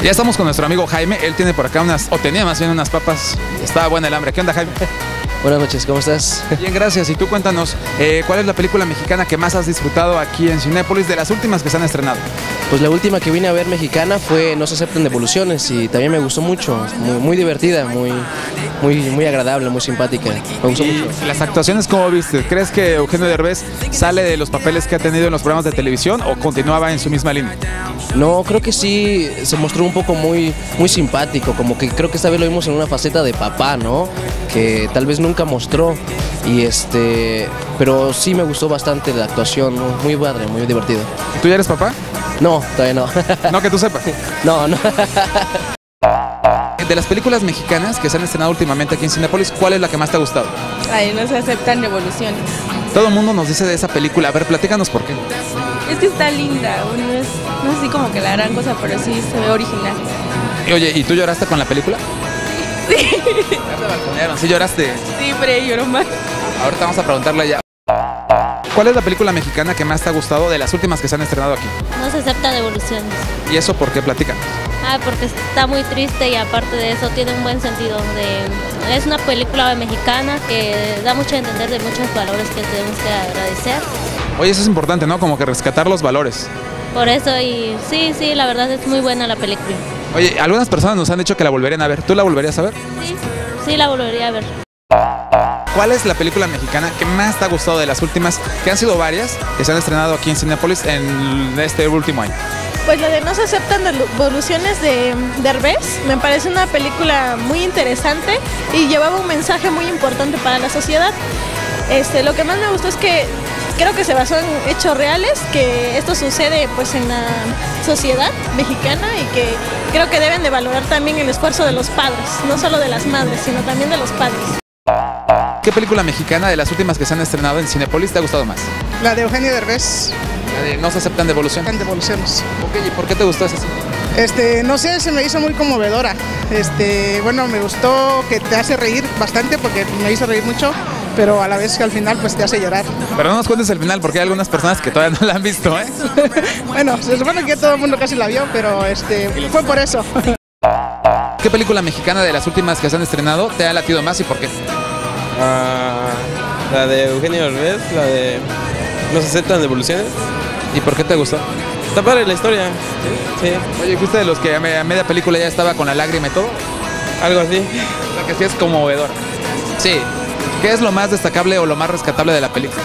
Ya estamos con nuestro amigo Jaime. Él tiene por acá tenía más bien unas papas. Estaba buena el hambre. ¿Qué onda, Jaime? Buenas noches, ¿cómo estás? Bien, gracias. Y tú cuéntanos, ¿cuál es la película mexicana que más has disfrutado aquí en Cinépolis de las últimas que se han estrenado? Pues la última que vine a ver mexicana fue No se aceptan devoluciones y también me gustó mucho, muy divertida, muy agradable, muy simpática. Me gustó mucho. ¿Las actuaciones cómo viste? ¿Crees que Eugenio Derbez sale de los papeles que ha tenido en los programas de televisión o continuaba en su misma línea? No, creo que sí se mostró un poco muy simpático, como que creo que esta vez lo vimos en una faceta de papá, ¿no? Que tal vez nunca mostró pero sí me gustó bastante la actuación, ¿no? Muy padre, muy divertido. ¿Tú ya eres papá? No, todavía no. No, que tú sepas. No. De las películas mexicanas que se han estrenado últimamente aquí en Cinépolis, ¿cuál es la que más te ha gustado? Ay, no se aceptan devoluciones. Todo el mundo nos dice de esa película. A ver, platícanos por qué. Es que está linda, no es así como que la gran cosa, pero sí se ve original. Y, oye, ¿y tú lloraste con la película? Sí. Ya te balconearon, ¿sí lloraste? Sí, pero ella lloró más. Ahorita vamos a preguntarle ya. ¿Cuál es la película mexicana que más te ha gustado de las últimas que se han estrenado aquí? No se acepta devoluciones. ¿Y eso por qué? Platícanos. Porque está muy triste y aparte de eso tiene un buen sentido. Es una película mexicana que da mucho a entender de muchos valores que tenemos que agradecer. Oye, eso es importante, ¿no? Como que rescatar los valores. Por eso, y sí, la verdad es muy buena la película. Oye, algunas personas nos han dicho que la volverían a ver. ¿Tú la volverías a ver? Sí, la volvería a ver. ¿Cuál es la película mexicana que más te ha gustado de las últimas, que han sido varias, que se han estrenado aquí en Cinépolis en este último año? Pues la de No se aceptan devoluciones de Derbez me parece una película muy interesante y llevaba un mensaje muy importante para la sociedad. Lo que más me gustó es que creo que se basó en hechos reales, que esto sucede pues en la sociedad mexicana y que creo que deben de valorar también el esfuerzo de los padres, no solo de las madres, sino también de los padres. ¿Qué película mexicana de las últimas que se han estrenado en Cinépolis te ha gustado más? La de Eugenio Derbez. La de No se aceptan devoluciones. Devoluciones. Ok, ¿y por qué te gustó esa? No sé, se me hizo muy conmovedora. Bueno, me gustó que te hace reír bastante porque me hizo reír mucho, pero a la vez que al final pues te hace llorar. Pero no nos cuentes el final porque hay algunas personas que todavía no la han visto, ¿eh? Bueno, se supone que todo el mundo casi la vio, pero fue por eso. ¿Qué película mexicana de las últimas que se han estrenado te ha latido más y por qué? La de Eugenio Derbez, la de No se aceptan devoluciones. ¿Y por qué te gustó? Está padre la historia. Sí. Oye, ¿fuiste de los que a media película ya estaba con la lágrima y todo? Algo así. O sea, que sí es conmovedor. Sí. ¿Qué es lo más destacable o lo más rescatable de la película?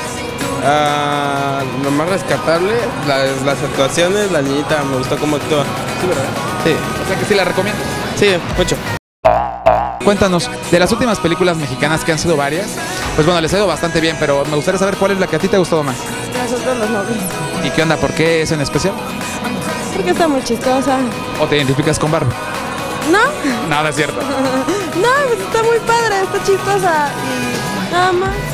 Lo más rescatable, las actuaciones, la niñita, me gustó cómo actúa. Sí, ¿verdad? Sí. O sea que sí la recomiendo. Sí, mucho. Cuéntanos, de las últimas películas mexicanas que han sido varias, pues bueno, les ha ido bastante bien, pero me gustaría saber cuál es la que a ti te ha gustado más. Nosotros los novios. ¿Y qué onda? ¿Por qué es en especial? Porque está muy chistosa. ¿O te identificas con Barbie? No, Nada, es cierto. no, pues está muy padre, está chistosa y nada más.